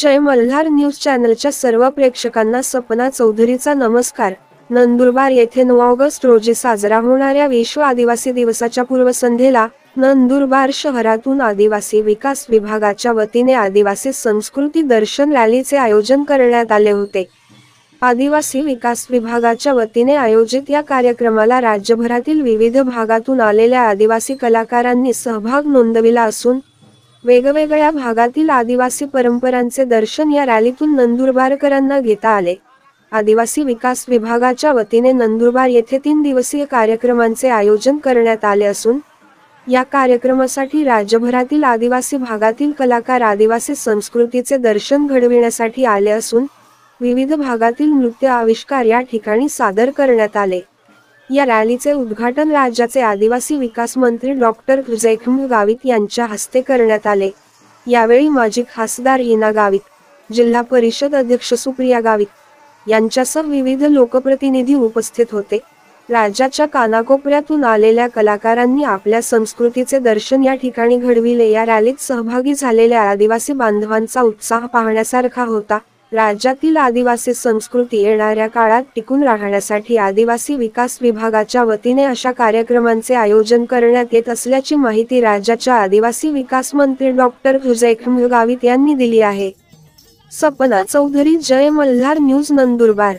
जय Malhar news चॅनलच्या सर्व प्रेक्षकांना सपना चौधरीचा नमस्कार। नंदुरबार येथे 9 ऑगस्ट रोजी साजरा होणाऱ्या विश्व आदिवासी दिवसाच्या पूर्वसंध्येला नंदुरबार शहरातून आदिवासी विकास विभागाच्या वतीने आदिवासी संस्कृती दर्शन रॅलीचे आयोजन करण्यात आले होते। आदिवासी विकास विभागाच्या वतीने आयोजित या कार्यक्रमाला राज्यभरातील विविध भागातून आलेल्या आदिवासी कलाकारांनी सहभाग नोंदविला असून वेगवेगळ्या भागातील आदिवासी परंपरांचे दर्शन या रॅलीतून नंदुरबारकरांना घेता आले। आदिवासी विकास विभागाच्या वतीने नंदुरबार येथे 3 दिवसीय कार्यक्रमांचे आयोजन करण्यात आले असून या कार्यक्रमासाठी राज्यभरातील आदिवासी भागातील कलाकार आदिवासी संस्कृतीचे दर्शन घडविण्यासाठी आले असून विविध भागातील नृत्य आविष्कार या ठिकाणी सादर करण्यात आले। या रॅलीचे उद्घाटन राज्याचे आदिवासी विकास मंत्री डॉक्टर जयखंड गावित यांच्या हस्ते करण्यात आले। यावेळी माजी खासदार हिना गावित, जिल्हा परिषद अध्यक्ष सुप्रिया गावित यांच्यासह विविध लोकप्रतिनिधी उपस्थित होते। राज्याच्या कानाकोपऱ्यातून आलेल्या कलाकारांनी आपल्या संस्कृतीचे दर्शन या ठिकाणी घडविले। या रॅलीत सहभागी झालेल्या आदिवासी बांधवांचा उत्साह पाहण्यासारखा होता। राज्यातील आदिवासी संस्कृती येणाऱ्या काळात टिकून राहण्यासाठी आदिवासी विकास विभागाच्या वतीने अशा कार्यक्रमांचे आयोजन करण्यात येत असल्याची माहिती राज्याच्या आदिवासी विकास मंत्री डॉक्टर जयखंड गावित यांनी दिली आहे। सपना चौधरी, जय मल्हार न्यूज, नंदुरबार।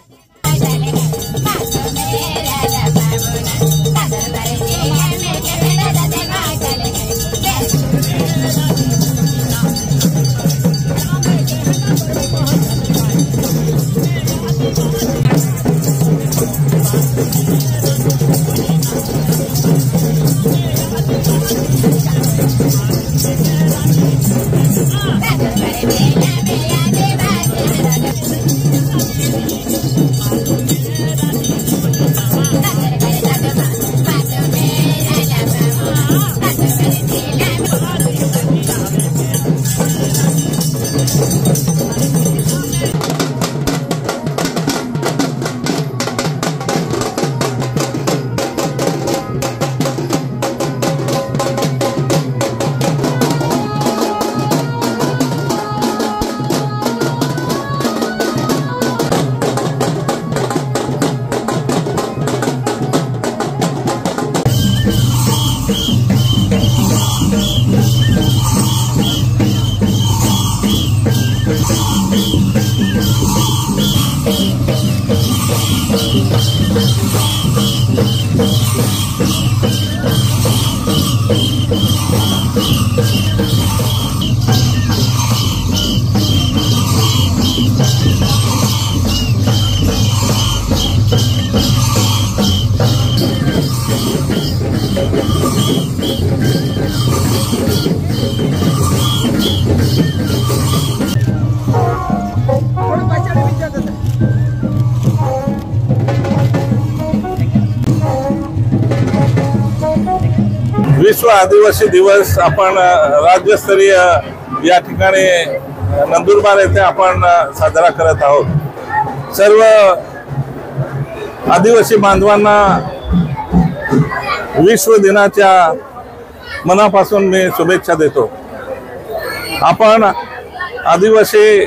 विश्व आदिवासी दिवस आपण राज्यस्तरीय या ठिकाणी नंदुरबार येथे आपण साजरा करत आहोत। सर्व आदिवासी बांधवांना विश्व दिनाच्या मनापासून मी शुभेच्छा देतो। आपण आदिवासी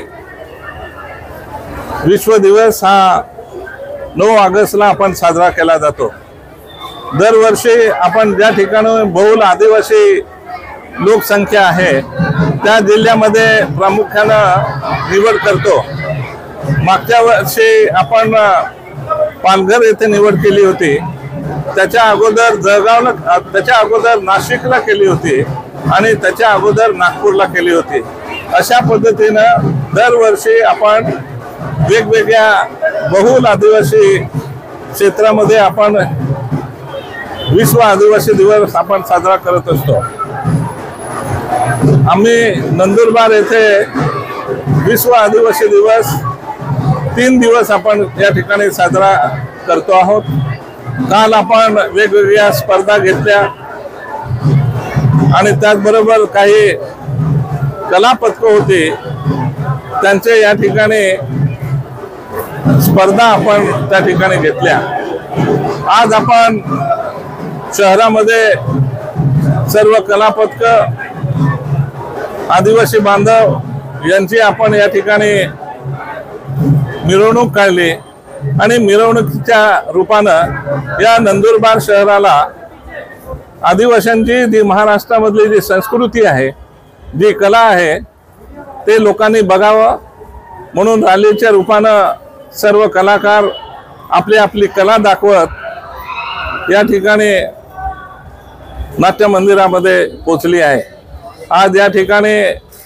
विश्व दिवस हा 9 ऑगस्टला आपण साजरा केला जातो। दरवर्षी आपण ज्या ठिकाणी बहुल आदिवासी लोकसंख्या आहे त्या जिल्ह्यामध्ये प्रामुख्याने निवड करतो। मागच्या वर्षी आपण पालघर येथे निवड केली होती, त्याच्या अगोदर जळगावला, त्याच्या अगोदर नाशिकला केली होती आणि त्याच्या अगोदर नागपूरला केली होती। अशा पद्धतीनं दरवर्षी आपण वेगवेगळ्या बहुल आदिवासी क्षेत्रामध्ये आपण विश्व आदिवासी दिवस आपण साजरा करत असतो। आम्ही नंदुरबार येथे विश्व आदिवासी दिवस 3 दिवस आपण या ठिकाणी साजरा करतो आहोत। काल आपण वेगवेगळ्या स्पर्धा घेतल्या आणि त्याचबरोबर काही कला पदकं होती, त्यांचे या ठिकाणी स्पर्धा आपण त्या ठिकाणी घेतल्या। आज आपण शहरामध्ये सर्व कला पदक आदिवासी बांधव यांची आपण या ठिकाणी मिरवणूक काढली आणि मिरवणुकीच्या रूपानं या नंदुरबार शहराला आदिवासींची जी महाराष्ट्रामधली जी संस्कृती आहे, जी कला आहे, ते लोकांनी बघावं म्हणून रॅलीच्या रूपानं सर्व कलाकार आपली आपली कला दाखवत या ठिकाणी नाट्य मंदिरामध्ये पोचली आहे। आज या ठिकाणी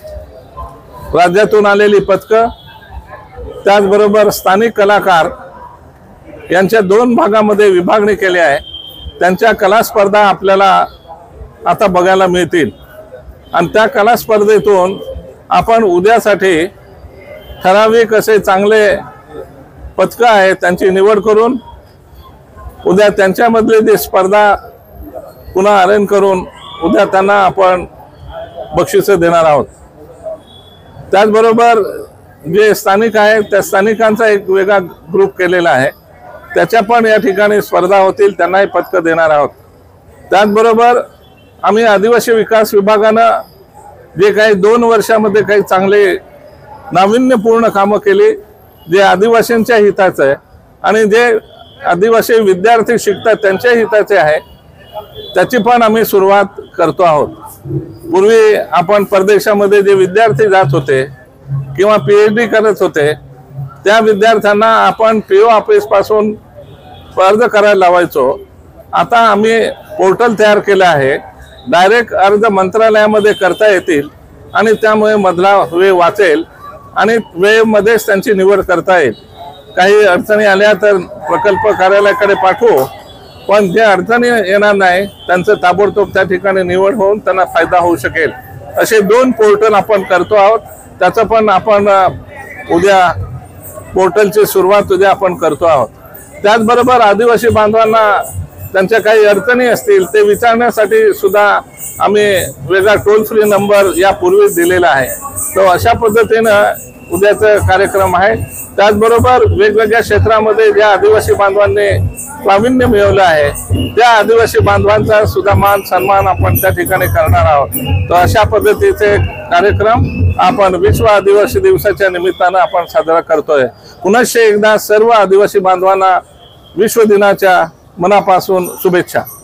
राज्यातून आलेली पथकं, त्याचबरोबर स्थानिक कलाकार यांच्या 2 भागामध्ये विभागणी केली आहे। त्यांच्या कला स्पर्धा आपल्याला आता बघायला मिळतील आणि त्या कला स्पर्धेतून आपण उद्यासाठी ठराविक असे चांगले पथकं आहेत त्यांची निवड करून उद्या त्यांच्यामधली जी स्पर्धा पुन्हा अरेंज करून उद्या त्यांना आपण बक्षिसं देणार आहोत। त्याचबरोबर जे स्थानिक आहेत त्या स्थानिकांचा एक वेगळा ग्रुप केलेला आहे, त्याच्या पण या ठिकाणी स्पर्धा होतील, त्यांनाही पदकं देणार आहोत। त्याचबरोबर आम्ही आदिवासी विकास विभागानं जे काही 2 वर्षामध्ये काही चांगले नाविन्यपूर्ण कामं केली, जे आदिवासींच्या हिताचं आहे आणि जे आदिवासी विद्यार्थी शिकतात त्यांच्या हिताचे आहे, त्याची पण आम्ही सुरुवात करतो आहोत। पूर्वी आपण परदेशामध्ये जे विद्यार्थी जात होते किंवा PhD करत होते त्या विद्यार्थ्यांना आपण PO ऑफिस पासून अर्ज करायला लावायचो। आता आम्ही पोर्टल तयार केलं आहे, डायरेक्ट अर्ज मंत्रालयामध्ये करता येतील आणि त्यामुळे मधला वेळ वाचेल आणि वेळेमध्येच त्यांची निवड करता येईल। काही अडचणी आल्या तर प्रकल्प कार्यालयाकडे पाठवू, पण जे अडचणी येणार नाही त्यांचं ताबडतोब त्या ठिकाणी निवड होऊन त्यांना फायदा होऊ शकेल। असे 2 पोर्टल आपण करतो आहोत, त्याचं पण आपण उद्या पोर्टलची सुरुवात उद्या आपण करतो आहोत। त्याचबरोबर आदिवासी बांधवांना त्यांच्या काही अडचणी असतील ते विचारण्यासाठी सुद्धा आम्ही वेगळा टोल फ्री नंबर यापूर्वीच दिलेला आहे, तो अशा पद्धतीनं उद्याचा कार्यक्रम आहे। त्याचबरोबर वेगवेगळ्या क्षेत्रामध्ये ज्या आदिवासी बांधवांनी प्रावीण्य मिळवलं आहे त्या आदिवासी बांधवांचा सुद्धा मान सन्मान आपण त्या ठिकाणी करणार आहोत। तर अशा पद्धतीचे कार्यक्रम आपण विश्व आदिवासी दिवसाच्या निमित्तानं आपण साजरा करतोय। पुनश्च एकदा सर्व आदिवासी बांधवांना विश्व दिनाच्या मनापासून शुभेच्छा।